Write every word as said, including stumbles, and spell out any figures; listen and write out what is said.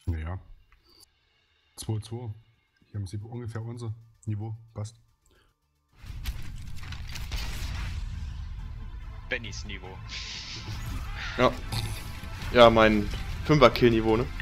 Naja. zwei zwei. Hier haben sie ungefähr unser Niveau. Passt. Bennys Niveau. Ja. Ja, mein Fünfer-Kill-Niveau, ne?